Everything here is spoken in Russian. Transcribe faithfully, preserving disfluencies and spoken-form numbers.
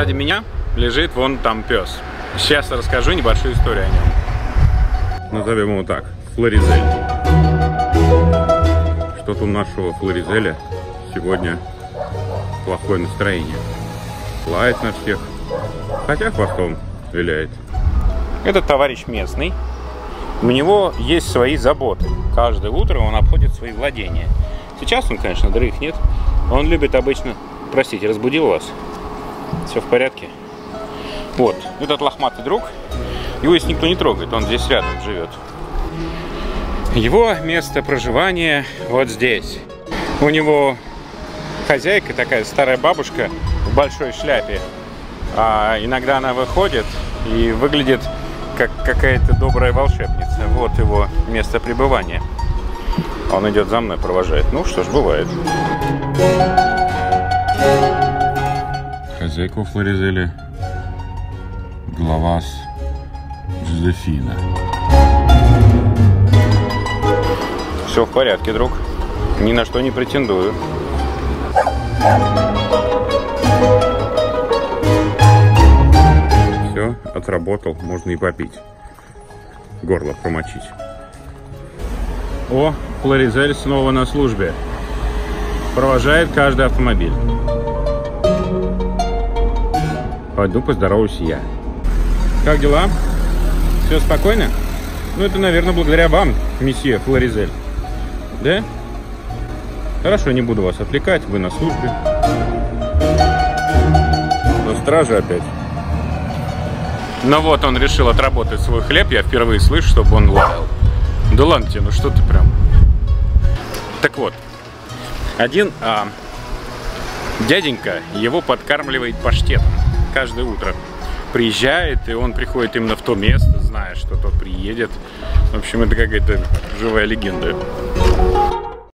Сзади меня лежит вон там пес. Сейчас расскажу небольшую историю о нем. Назовем его так. Флоризель. Что-то у нашего Флоризеля сегодня плохое настроение. Лает на всех. Хотя хвостом виляет. Этот товарищ местный. У него есть свои заботы. Каждое утро он обходит свои владения. Сейчас он, конечно, дрыхнет. Он любит обычно... Простите, разбудил вас? Все в порядке? Вот, этот лохматый друг. Его здесь никто не трогает, он здесь рядом живет. Его место проживания вот здесь. У него хозяйка такая старая бабушка в большой шляпе. А иногда она выходит и выглядит как какая-то добрая волшебница. Вот его место пребывания. Он идет за мной, провожает. Ну что ж, бывает. Хозяйка у Флоризеля глава Джозефина. Все в порядке, друг. Ни на что не претендую. Все, отработал. Можно и попить. Горло промочить. О, Флоризель снова на службе. Провожает каждый автомобиль. Пойду поздороваюсь я. Как дела? Все спокойно? Ну, это, наверное, благодаря вам, месье Флоризель. Да? Хорошо, не буду вас отвлекать, вы на службе. Но стража опять. Ну вот, он решил отработать свой хлеб. Я впервые слышу, чтобы он лаял. Да ладно тебе, ну что ты прям... Так вот, один а, дяденька его подкармливает паштетом каждое утро. Приезжает, и он приходит именно в то место, зная, что тот приедет. В общем, это какая-то живая легенда.